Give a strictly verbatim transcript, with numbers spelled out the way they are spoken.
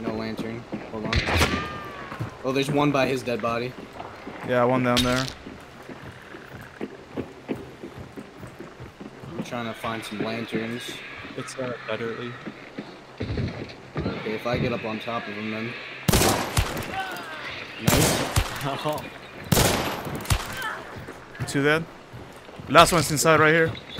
No lantern. Hold on. Oh, there's one by his dead body. Yeah, one down there. I'm trying to find some lanterns. It's uh, betterly. Okay, if I get up on top of him, then. Nice. Two dead. Last one's inside right here.